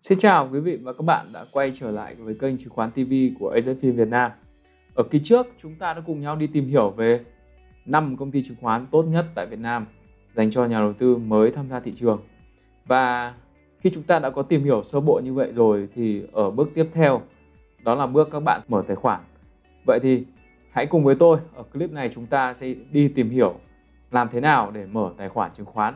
Xin chào quý vị và các bạn đã quay trở lại với kênh Chứng khoán TV của AZFIN Việt Nam. Ở kỳ trước, chúng ta đã cùng nhau đi tìm hiểu về 5 công ty chứng khoán tốt nhất tại Việt Nam dành cho nhà đầu tư mới tham gia thị trường. Và khi chúng ta đã có tìm hiểu sơ bộ như vậy rồi thì ở bước tiếp theo đó là bước các bạn mở tài khoản. Vậy thì hãy cùng với tôi, ở clip này chúng ta sẽ đi tìm hiểu làm thế nào để mở tài khoản chứng khoán.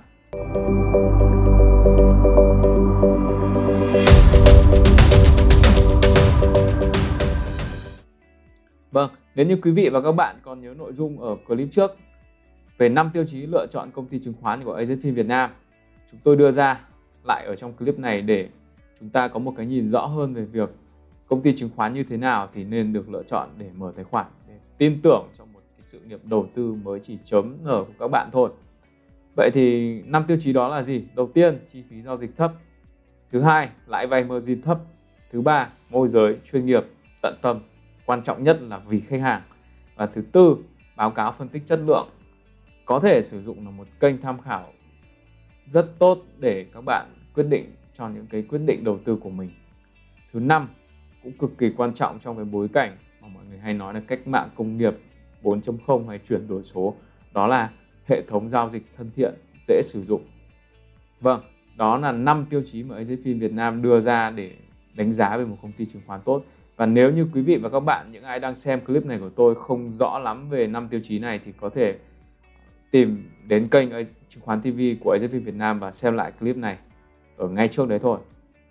Vâng, nếu như quý vị và các bạn còn nhớ nội dung ở clip trước về 5 tiêu chí lựa chọn công ty chứng khoán của AZFIN Việt Nam, chúng tôi đưa ra lại ở trong clip này để chúng ta có một cái nhìn rõ hơn về việc công ty chứng khoán như thế nào thì nên được lựa chọn để mở tài khoản, để tin tưởng trong một cái sự nghiệp đầu tư mới chỉ chớm nở của các bạn thôi. Vậy thì 5 tiêu chí đó là gì? Đầu tiên, chi phí giao dịch thấp. Thứ hai, lãi vay margin thấp. Thứ ba, môi giới chuyên nghiệp, tận tâm. Quan trọng nhất là vì khách hàng. Và thứ tư, báo cáo phân tích chất lượng. Có thể sử dụng là một kênh tham khảo rất tốt để các bạn quyết định cho những cái quyết định đầu tư của mình. Thứ năm, cũng cực kỳ quan trọng trong cái bối cảnh mà mọi người hay nói là cách mạng công nghiệp 4.0 hay chuyển đổi số, đó là hệ thống giao dịch thân thiện, dễ sử dụng. Vâng, đó là 5 tiêu chí mà AZFIN Việt Nam đưa ra để đánh giá về một công ty chứng khoán tốt. Và nếu như quý vị và các bạn, những ai đang xem clip này của tôi không rõ lắm về 5 tiêu chí này thì có thể tìm đến kênh Chứng khoán TV của AZFIN Việt Nam và xem lại clip này ở ngay trước đấy thôi.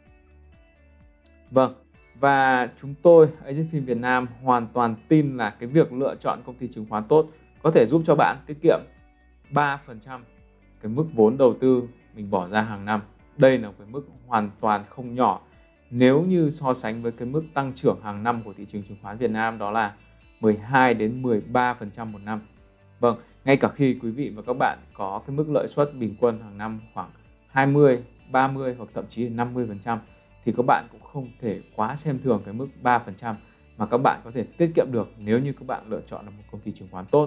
Vâng, và chúng tôi AZFIN Việt Nam hoàn toàn tin là cái việc lựa chọn công ty chứng khoán tốt có thể giúp cho bạn tiết kiệm 3% cái mức vốn đầu tư mình bỏ ra hàng năm. Đây là cái mức hoàn toàn không nhỏ nếu như so sánh với cái mức tăng trưởng hàng năm của thị trường chứng khoán Việt Nam, đó là 12 đến 13% một năm. Vâng, ngay cả khi quý vị và các bạn có cái mức lợi suất bình quân hàng năm khoảng 20, 30 hoặc thậm chí là 50% thì các bạn cũng không thể quá xem thường cái mức 3% mà các bạn có thể tiết kiệm được nếu như các bạn lựa chọn là một công ty chứng khoán tốt.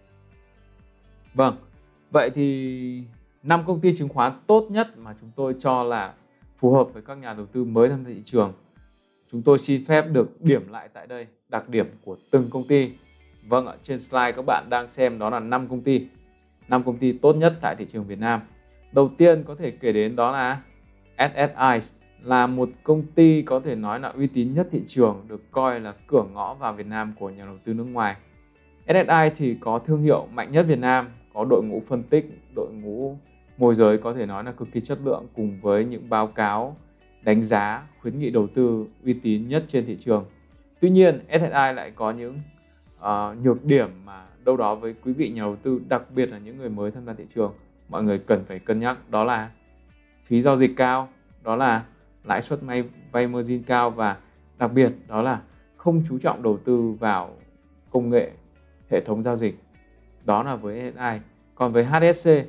Vâng, vậy thì 5 công ty chứng khoán tốt nhất mà chúng tôi cho là phù hợp với các nhà đầu tư mới tham gia thị trường. Chúng tôi xin phép được điểm lại tại đây đặc điểm của từng công ty. Vâng ạ, trên slide các bạn đang xem đó là 5 công ty. 5 công ty tốt nhất tại thị trường Việt Nam. Đầu tiên có thể kể đến đó là SSI, là một công ty có thể nói là uy tín nhất thị trường, được coi là cửa ngõ vào Việt Nam của nhà đầu tư nước ngoài. SSI thì có thương hiệu mạnh nhất Việt Nam, có đội ngũ phân tích, đội ngũ môi giới có thể nói là cực kỳ chất lượng, cùng với những báo cáo đánh giá, khuyến nghị đầu tư uy tín nhất trên thị trường. Tuy nhiên, SSI lại có những nhược điểm mà đâu đó với quý vị nhà đầu tư, đặc biệt là những người mới tham gia thị trường, mọi người cần phải cân nhắc, đó là phí giao dịch cao, đó là lãi suất vay margin cao, và đặc biệt đó là không chú trọng đầu tư vào công nghệ, hệ thống giao dịch. Đó là với SSI. Còn với HSC,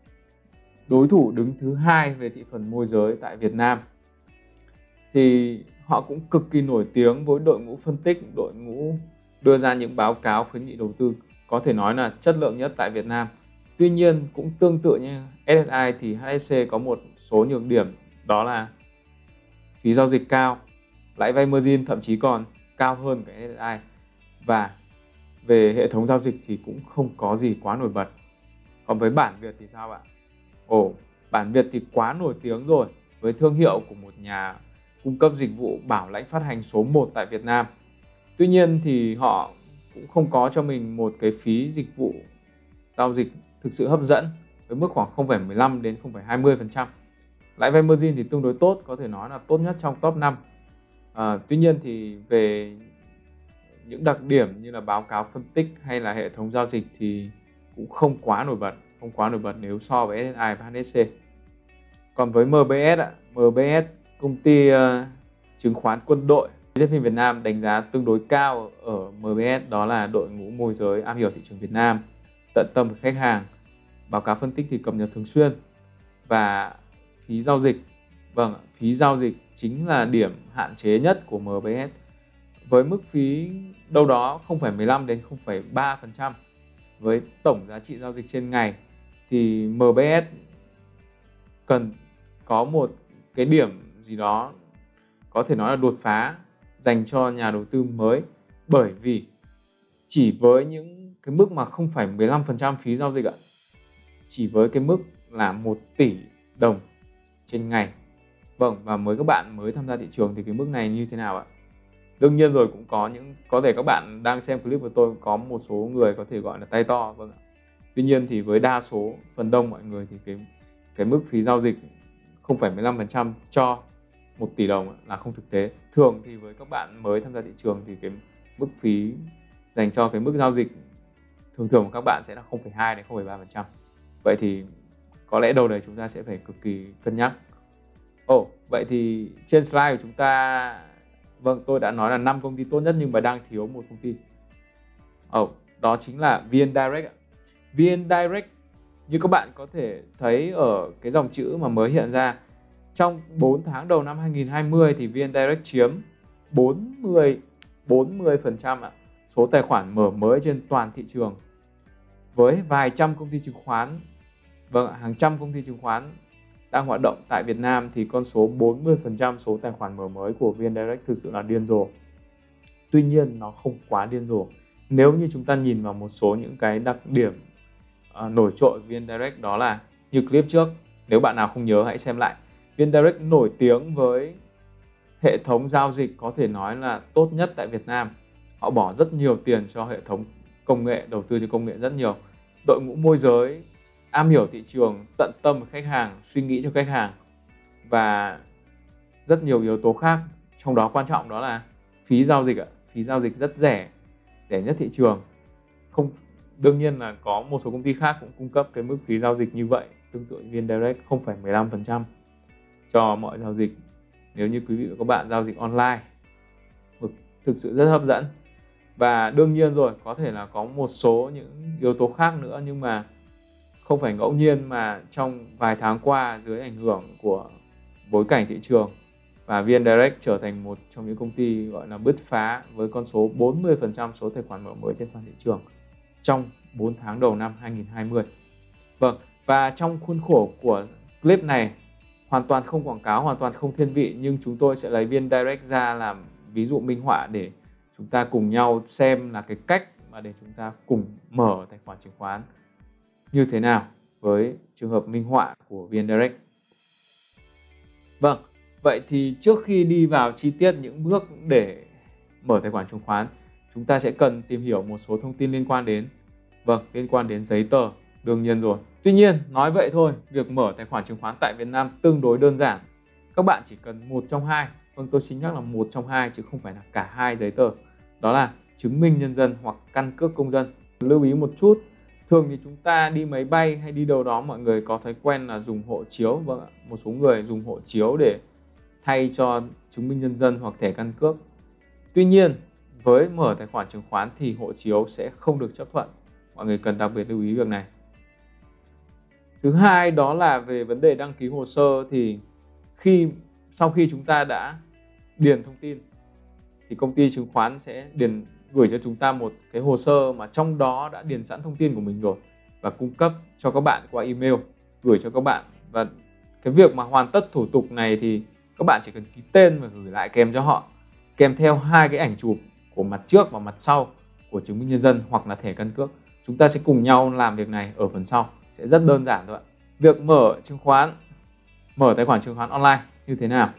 đối thủ đứng thứ hai về thị phần môi giới tại Việt Nam, thì họ cũng cực kỳ nổi tiếng với đội ngũ phân tích, đội ngũ đưa ra những báo cáo khuyến nghị đầu tư có thể nói là chất lượng nhất tại Việt Nam. Tuy nhiên cũng tương tự như SSI thì HSC có một số nhược điểm, đó là phí giao dịch cao, lãi vay margin thậm chí còn cao hơn cái SSI, và về hệ thống giao dịch thì cũng không có gì quá nổi bật. Còn với Bản Việt thì sao ạ? Bản Việt thì quá nổi tiếng rồi, với thương hiệu của một nhà cung cấp dịch vụ bảo lãnh phát hành số 1 tại Việt Nam. Tuy nhiên thì họ cũng không có cho mình một cái phí dịch vụ giao dịch thực sự hấp dẫn, với mức khoảng 0,15 đến 0,20%. Lãi vay margin thì tương đối tốt, có thể nói là tốt nhất trong top 5. Tuy nhiên thì về những đặc điểm như là báo cáo phân tích hay là hệ thống giao dịch thì cũng không quá nổi bật nếu so với SSI và HSC. Còn với MBS MBS công ty chứng khoán quân đội, AZFIN Việt Nam đánh giá tương đối cao ở MBS, đó là đội ngũ môi giới am hiểu thị trường Việt Nam, tận tâm với khách hàng, báo cáo phân tích thì cập nhật thường xuyên, và phí giao dịch. Vâng, phí giao dịch chính là điểm hạn chế nhất của MBS, với mức phí đâu đó 0,15 đến 0,3% với tổng giá trị giao dịch trên ngày, thì MBS cần có một cái điểm gì đó có thể nói là đột phá dành cho nhà đầu tư mới, bởi vì chỉ với những cái mức mà không phải 15% phí giao dịch ạ, chỉ với cái mức là 1 tỷ đồng trên ngày. Vâng, và các bạn mới tham gia thị trường thì cái mức này như thế nào ạ? Đương nhiên rồi, cũng có thể các bạn đang xem clip của tôi có một số người có thể gọi là tay to, vâng ạ. Tuy nhiên thì với đa số, phần đông mọi người thì cái mức phí giao dịch không phải 15% cho 1 tỷ đồng là không thực tế. Thường thì với các bạn mới tham gia thị trường thì cái mức phí dành cho cái mức giao dịch thường của các bạn sẽ là 0,2 đến 0,3%. Vậy thì có lẽ đâu đấy chúng ta sẽ phải cực kỳ cân nhắc. Vậy thì trên slide của chúng ta, vâng, tôi đã nói là 5 công ty tốt nhất nhưng mà đang thiếu một công ty. Đó chính là VN Direct. VN Direct như các bạn có thể thấy ở cái dòng chữ mà mới hiện ra, trong 4 tháng đầu năm 2020 thì VN Direct chiếm 40% số tài khoản mở mới trên toàn thị trường. Với vài trăm công ty chứng khoán, hàng trăm công ty chứng khoán đang hoạt động tại Việt Nam thì con số 40% số tài khoản mở mới của VN Direct thực sự là điên rồ. Tuy nhiên nó không quá điên rồ. Nếu như chúng ta nhìn vào một số những cái đặc điểm nổi trội VN Direct, đó là như clip trước, nếu bạn nào không nhớ hãy xem lại. VN Direct nổi tiếng với hệ thống giao dịch có thể nói là tốt nhất tại Việt Nam. Họ bỏ rất nhiều tiền cho hệ thống công nghệ, đầu tư cho công nghệ rất nhiều. Đội ngũ môi giới am hiểu thị trường, tận tâm với khách hàng, suy nghĩ cho khách hàng và rất nhiều yếu tố khác. Trong đó quan trọng đó là phí giao dịch. Phí giao dịch rất rẻ, rẻ nhất thị trường. Đương nhiên là có một số công ty khác cũng cung cấp cái mức phí giao dịch như vậy, tương tự VN Direct 0,15% cho mọi giao dịch. Nếu như quý vị và các bạn giao dịch online, thực sự rất hấp dẫn. Và đương nhiên rồi, có thể là có một số những yếu tố khác nữa, nhưng mà không phải ngẫu nhiên mà trong vài tháng qua, dưới ảnh hưởng của bối cảnh thị trường, và VN Direct trở thành một trong những công ty gọi là bứt phá với con số 40% số tài khoản mở mới trên toàn thị trường trong 4 tháng đầu năm 2020. Vâng, và trong khuôn khổ của clip này, hoàn toàn không quảng cáo, hoàn toàn không thiên vị, nhưng chúng tôi sẽ lấy VN Direct ra làm ví dụ minh họa để chúng ta cùng nhau xem là cái cách mà để chúng ta cùng mở tài khoản chứng khoán như thế nào với trường hợp minh họa của VN Direct. Vâng, vậy thì trước khi đi vào chi tiết những bước để mở tài khoản chứng khoán, chúng ta sẽ cần tìm hiểu một số thông tin liên quan đến giấy tờ, đương nhiên rồi. Tuy nhiên, nói vậy thôi, việc mở tài khoản chứng khoán tại Việt Nam tương đối đơn giản. Các bạn chỉ cần một trong hai, tôi xin nhắc là một trong hai chứ không phải là cả hai giấy tờ. Đó là chứng minh nhân dân hoặc căn cước công dân. Lưu ý một chút, thường thì chúng ta đi máy bay hay đi đâu đó, mọi người có thói quen là dùng hộ chiếu. Vâng ạ, một số người dùng hộ chiếu để thay cho chứng minh nhân dân hoặc thẻ căn cước. Tuy nhiên, với mở tài khoản chứng khoán thì hộ chiếu sẽ không được chấp thuận. Mọi người cần đặc biệt lưu ý việc này. Thứ hai đó là về vấn đề đăng ký hồ sơ, thì sau khi chúng ta đã điền thông tin thì công ty chứng khoán sẽ gửi cho chúng ta một cái hồ sơ mà trong đó đã điền sẵn thông tin của mình rồi và cung cấp cho các bạn qua email, gửi cho các bạn. Và cái việc mà hoàn tất thủ tục này thì các bạn chỉ cần ký tên và gửi lại kèm cho họ, kèm theo hai cái ảnh chụp của mặt trước và mặt sau của chứng minh nhân dân hoặc là thẻ căn cước. Chúng ta sẽ cùng nhau làm việc này ở phần sau, sẽ rất đơn giản thôi ạ. Việc mở tài khoản chứng khoán online như thế nào?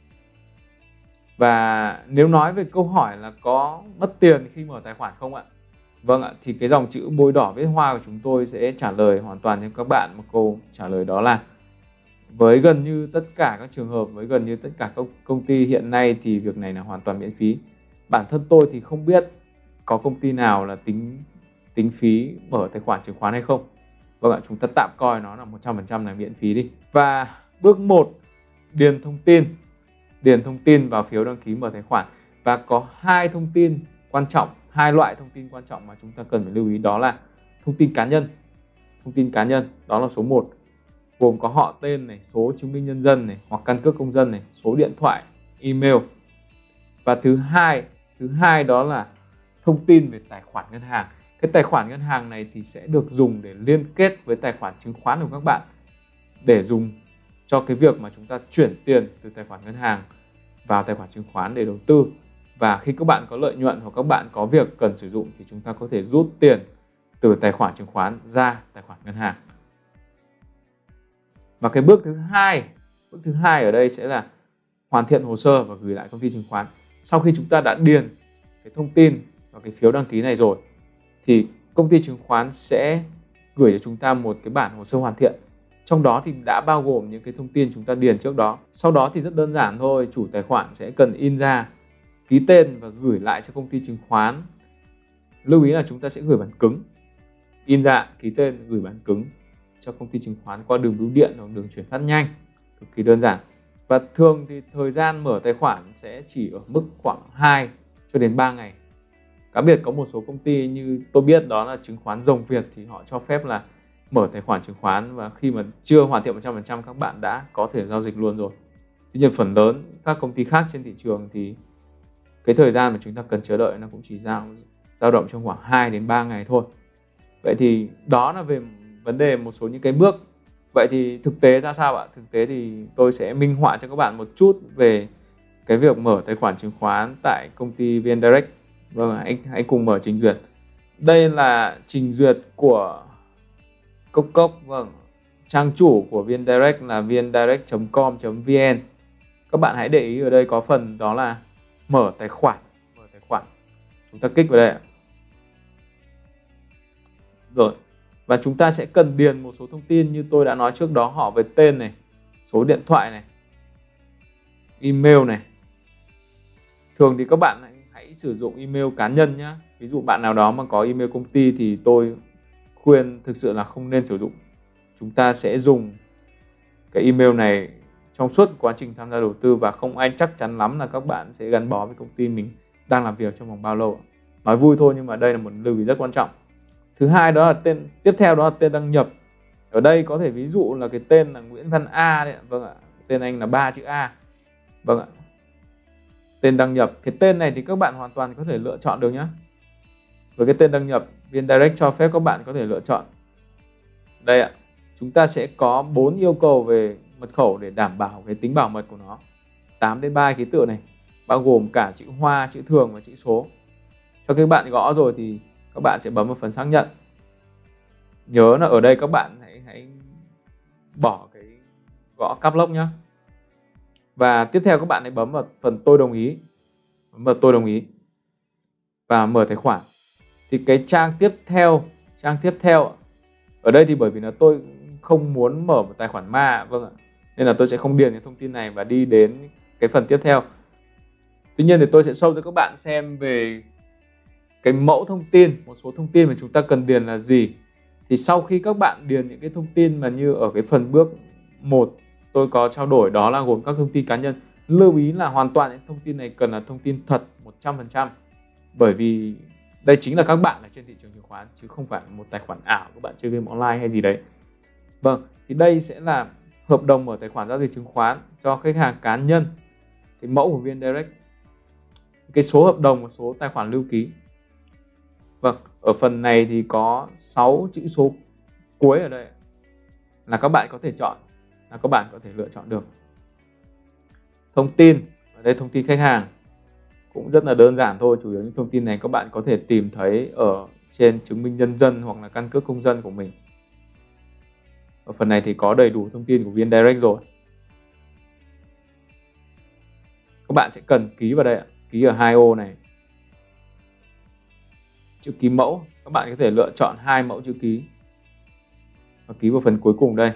Và nếu nói về câu hỏi là có mất tiền khi mở tài khoản không ạ? Vâng ạ, thì cái dòng chữ bôi đỏ viết hoa của chúng tôi sẽ trả lời hoàn toàn cho các bạn một câu trả lời, đó là với gần như tất cả các trường hợp, với gần như tất cả các công ty hiện nay thì việc này là hoàn toàn miễn phí. Bản thân tôi thì không biết có công ty nào là tính phí mở tài khoản chứng khoán hay không. Vâng ạ, chúng ta tạm coi nó là 100% là miễn phí đi. Và bước 1, điền thông tin vào phiếu đăng ký mở tài khoản. Và có hai loại thông tin quan trọng mà chúng ta cần phải lưu ý, đó là thông tin cá nhân. Thông tin cá nhân đó là số 1, gồm có họ tên này, số chứng minh nhân dân này hoặc căn cước công dân này, số điện thoại, email. Và thứ hai đó là thông tin về tài khoản ngân hàng. Cái tài khoản ngân hàng này thì sẽ được dùng để liên kết với tài khoản chứng khoán của các bạn, để dùng cho cái việc mà chúng ta chuyển tiền từ tài khoản ngân hàng vào tài khoản chứng khoán để đầu tư. Và khi các bạn có lợi nhuận hoặc các bạn có việc cần sử dụng thì chúng ta có thể rút tiền từ tài khoản chứng khoán ra tài khoản ngân hàng. Và cái bước thứ hai ở đây sẽ là hoàn thiện hồ sơ và gửi lại công ty chứng khoán. Sau khi chúng ta đã điền cái thông tin vào cái phiếu đăng ký này rồi thì công ty chứng khoán sẽ gửi cho chúng ta một cái bản hồ sơ hoàn thiện. Trong đó thì đã bao gồm những cái thông tin chúng ta điền trước đó. Sau đó thì rất đơn giản thôi, chủ tài khoản sẽ cần in ra, ký tên và gửi lại cho công ty chứng khoán. Lưu ý là chúng ta sẽ gửi bản cứng, in ra, ký tên, gửi bản cứng cho công ty chứng khoán qua đường bưu điện hoặc đường chuyển phát nhanh, cực kỳ đơn giản. Và thường thì thời gian mở tài khoản sẽ chỉ ở mức khoảng 2 cho đến 3 ngày. Cá biệt có một số công ty như tôi biết đó là chứng khoán Rồng Việt thì họ cho phép là mở tài khoản chứng khoán và khi mà chưa hoàn thiện 100% các bạn đã có thể giao dịch luôn rồi. Tuy nhiên phần lớn các công ty khác trên thị trường thì cái thời gian mà chúng ta cần chờ đợi nó cũng chỉ dao động trong khoảng 2 đến 3 ngày thôi. Vậy thì đó là về vấn đề một số những cái bước. Vậy thì thực tế ra sao ạ? Thực tế thì tôi sẽ minh họa cho các bạn một chút về cái việc mở tài khoản chứng khoán tại công ty VN Direct. Vâng, hãy cùng mở trình duyệt. Đây là trình duyệt của Cốc. Vâng, trang chủ của VN Direct là vndirect.com.vn. Các bạn hãy để ý ở đây có phần đó là mở tài khoản. Chúng ta kích vào đây ạ. Rồi. Và chúng ta sẽ cần điền một số thông tin như tôi đã nói trước đó, họ về tên này, số điện thoại này, email này. Thường thì các bạn hãy sử dụng email cá nhân nhé. Ví dụ bạn nào đó mà có email công ty thì tôi khuyên thực sự là không nên sử dụng. Chúng ta sẽ dùng cái email này trong suốt quá trình tham gia đầu tư và không ai chắc chắn lắm là các bạn sẽ gắn bó với công ty mình đang làm việc trong vòng bao lâu. Nói vui thôi nhưng mà đây là một lưu ý rất quan trọng. Thứ hai đó là tên, tiếp theo đó là tên đăng nhập. Ở đây có thể ví dụ là cái tên là Nguyễn Văn A đấy. Vâng ạ, tên anh là 3 chữ A. Vâng ạ. Tên đăng nhập, cái tên này thì các bạn hoàn toàn có thể lựa chọn được nhé. Với cái tên đăng nhập, VN Direct cho phép các bạn có thể lựa chọn. Đây ạ, chúng ta sẽ có 4 yêu cầu về mật khẩu để đảm bảo cái tính bảo mật của nó. 8 đến 3 ký tự này, bao gồm cả chữ hoa, chữ thường và chữ số. Sau khi bạn gõ rồi thì các bạn sẽ bấm vào phần xác nhận. Nhớ là ở đây các bạn hãy bỏ cái gõ caps lock nhé. Và tiếp theo các bạn hãy bấm vào phần tôi đồng ý. Bấm vào tôi đồng ý và mở tài khoản. Thì cái trang tiếp theo ở đây thì bởi vì là tôi không muốn mở một tài khoản ma, vâng ạ, nên là tôi sẽ không điền cái thông tin này và đi đến cái phần tiếp theo. Tuy nhiên thì tôi sẽ show cho các bạn xem về cái mẫu thông tin, một số thông tin mà chúng ta cần điền là gì. Thì sau khi các bạn điền những cái thông tin mà như ở cái phần bước 1 tôi có trao đổi, đó là gồm các thông tin cá nhân. Lưu ý là hoàn toàn những thông tin này cần là thông tin thật 100%. Bởi vì đây chính là các bạn ở trên thị trường chứng khoán chứ không phải một tài khoản ảo các bạn chơi game online hay gì đấy. Vâng, thì đây sẽ là hợp đồng mở tài khoản giao dịch chứng khoán cho khách hàng cá nhân. Cái mẫu của VN Direct, cái số hợp đồng và số tài khoản lưu ký. Vâng, ở phần này thì có 6 chữ số cuối ở đây là các bạn có thể chọn, là các bạn có thể lựa chọn được. Thông tin, ở đây thông tin khách hàng cũng rất là đơn giản thôi, chủ yếu những thông tin này các bạn có thể tìm thấy ở trên chứng minh nhân dân hoặc là căn cước công dân của mình. Ở phần này thì có đầy đủ thông tin của VN Direct rồi. Các bạn sẽ cần ký vào đây ạ, ký ở 2 ô này. Chữ ký mẫu, các bạn có thể lựa chọn 2 mẫu chữ ký và ký vào phần cuối cùng đây.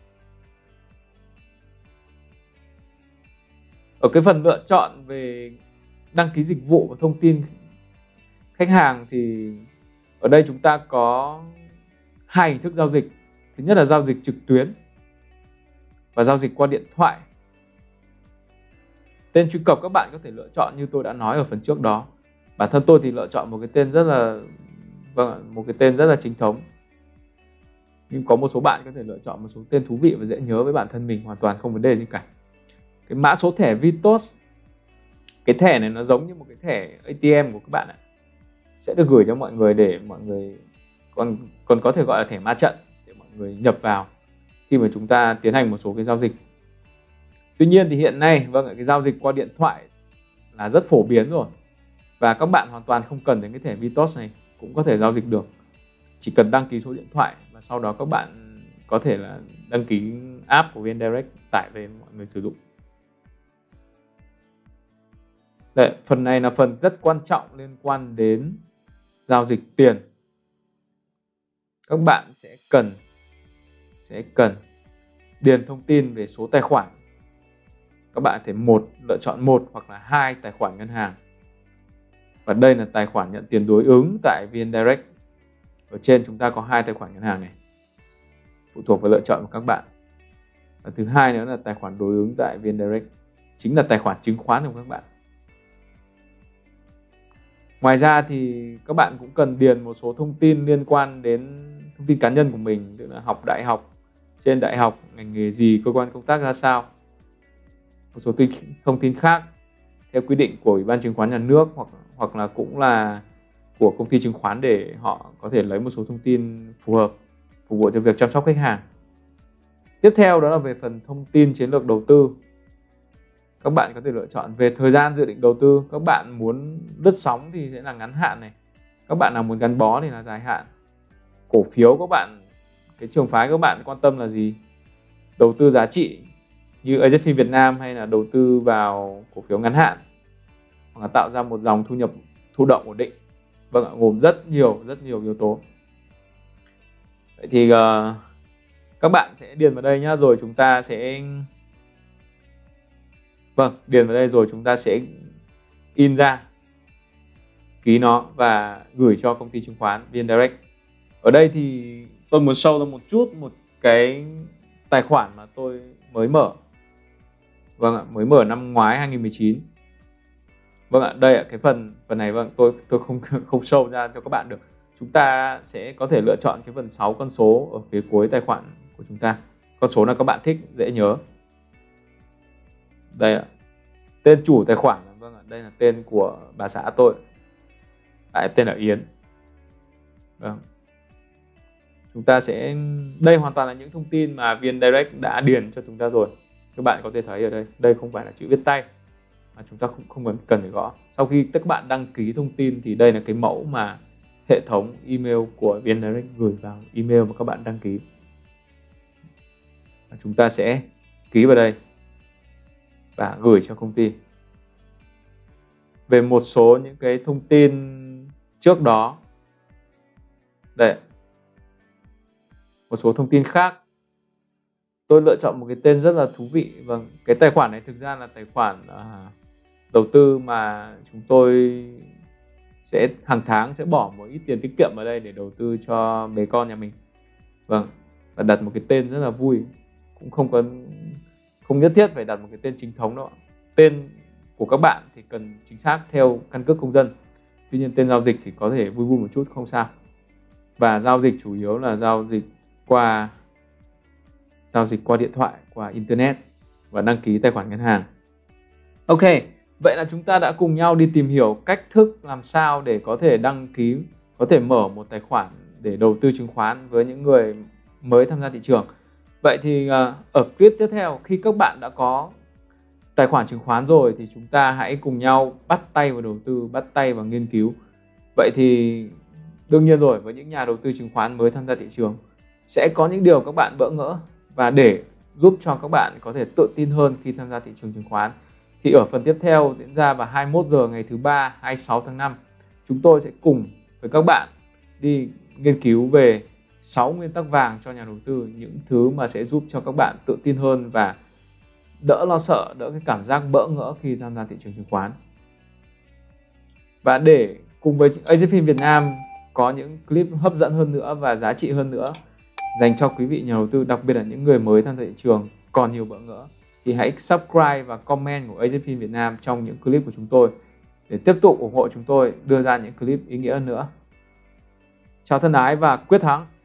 Ở cái phần lựa chọn về đăng ký dịch vụ và thông tin khách hàng thì ở đây chúng ta có 2 hình thức giao dịch. Thứ nhất là giao dịch trực tuyến và giao dịch qua điện thoại. Tên truy cập các bạn có thể lựa chọn như tôi đã nói ở phần trước đó. Bản thân tôi thì lựa chọn một cái tên rất là chính thống. Nhưng có một số bạn có thể lựa chọn một số tên thú vị và dễ nhớ với bản thân mình, hoàn toàn không vấn đề gì cả. Cái mã số thẻ Vitos, cái thẻ này nó giống như một cái thẻ ATM của các bạn ạ. Sẽ được gửi cho mọi người để mọi người còn có thể gọi là thẻ ma trận để mọi người nhập vào khi mà chúng ta tiến hành một số cái giao dịch Tuy nhiên thì hiện nay cái giao dịch qua điện thoại là rất phổ biến rồi, và các bạn hoàn toàn không cần đến cái thẻ VTOS này cũng có thể giao dịch được. Chỉ cần đăng ký số điện thoại và sau đó các bạn có thể là đăng ký app của VN Direct tải về mọi người sử dụng. Đấy, phần này là phần rất quan trọng liên quan đến giao dịch tiền. Các bạn sẽ cần điền thông tin về số tài khoản. Các bạn có thể lựa chọn một hoặc là 2 tài khoản ngân hàng. Và đây là tài khoản nhận tiền đối ứng tại VN Direct. Ở trên chúng ta có 2 tài khoản ngân hàng này, phụ thuộc vào lựa chọn của các bạn. Và thứ hai nữa là tài khoản đối ứng tại VN Direct, chính là tài khoản chứng khoán của các bạn. Ngoài ra thì các bạn cũng cần điền một số thông tin liên quan đến thông tin cá nhân của mình, tức là học đại học, trên đại học, ngành nghề gì, cơ quan công tác ra sao. Một số thông tin khác theo quy định của Ủy ban Chứng khoán Nhà nước hoặc là cũng là của công ty chứng khoán để họ có thể lấy một số thông tin phù hợp phục vụ cho việc chăm sóc khách hàng. Tiếp theo đó là về phần thông tin chiến lược đầu tư. Các bạn có thể lựa chọn về thời gian dự định đầu tư. Các bạn muốn lướt sóng thì sẽ là ngắn hạn này. Các bạn nào muốn gắn bó thì là dài hạn. Cổ phiếu các bạn, cái trường phái các bạn quan tâm là gì? Đầu tư giá trị như AZFIN Việt Nam hay là đầu tư vào cổ phiếu ngắn hạn, hoặc là tạo ra một dòng thu nhập thụ động ổn định. Vâng ạ, gồm rất nhiều yếu tố. Vậy thì các bạn sẽ điền vào đây nhá, rồi chúng ta sẽ điền vào đây rồi chúng ta sẽ in ra, ký nó và gửi cho công ty chứng khoán VN Direct. Ở đây thì tôi muốn show ra một cái tài khoản mà tôi mới mở. Vâng ạ, mới mở năm ngoái 2019. Vâng ạ, đây ạ, cái phần này tôi không show ra cho các bạn được. Chúng ta sẽ có thể lựa chọn cái phần 6 con số ở phía cuối tài khoản của chúng ta. Con số nào các bạn thích, dễ nhớ. Đây ạ. Tên chủ tài khoản, vâng ạ, đây là tên của bà xã tôi. Tên là Yến. Vâng. Chúng ta sẽ, đây hoàn toàn là những thông tin mà VN Direct đã điền cho chúng ta rồi. Các bạn có thể thấy ở đây không phải là chữ viết tay mà chúng ta không cần phải gõ. Sau khi các bạn đăng ký thông tin thì đây là cái mẫu mà hệ thống email của VN Direct gửi vào email mà các bạn đăng ký. Và chúng ta sẽ ký vào đây và gửi cho công ty. Về một số những cái thông tin trước đó, đây, một số thông tin khác, tôi lựa chọn một cái tên rất là thú vị. Vâng, cái tài khoản này thực ra là tài khoản đầu tư mà chúng tôi sẽ hàng tháng sẽ bỏ một ít tiền tiết kiệm vào đây để đầu tư cho bé con nhà mình. Vâng, và đặt một cái tên rất là vui, cũng không nhất thiết phải đặt một cái tên chính thống đâu. Tên của các bạn thì cần chính xác theo căn cước công dân. Tuy nhiên tên giao dịch thì có thể vui một chút, không sao. Và giao dịch chủ yếu là giao dịch qua điện thoại, qua internet và đăng ký tài khoản ngân hàng. Ok, vậy là chúng ta đã cùng nhau đi tìm hiểu cách thức làm sao để có thể đăng ký, có thể mở một tài khoản để đầu tư chứng khoán với những người mới tham gia thị trường. Vậy thì ở clip tiếp theo, khi các bạn đã có tài khoản chứng khoán rồi thì chúng ta hãy cùng nhau bắt tay vào đầu tư, bắt tay vào nghiên cứu. Vậy thì đương nhiên rồi, với những nhà đầu tư chứng khoán mới tham gia thị trường sẽ có những điều các bạn bỡ ngỡ, và để giúp cho các bạn có thể tự tin hơn khi tham gia thị trường chứng khoán thì ở phần tiếp theo diễn ra vào 21 giờ ngày thứ Ba 26 tháng 5, chúng tôi sẽ cùng với các bạn đi nghiên cứu về 6 nguyên tắc vàng cho nhà đầu tư, những thứ mà sẽ giúp cho các bạn tự tin hơn và đỡ lo sợ, đỡ cái cảm giác bỡ ngỡ khi tham gia thị trường chứng khoán. Và để cùng với AZFIN Việt Nam có những clip hấp dẫn hơn nữa và giá trị hơn nữa dành cho quý vị nhà đầu tư, đặc biệt là những người mới tham gia thị trường còn nhiều bỡ ngỡ, thì hãy subscribe và comment của AZFIN Việt Nam trong những clip của chúng tôi để tiếp tục ủng hộ chúng tôi đưa ra những clip ý nghĩa hơn nữa. Chào thân ái và quyết thắng!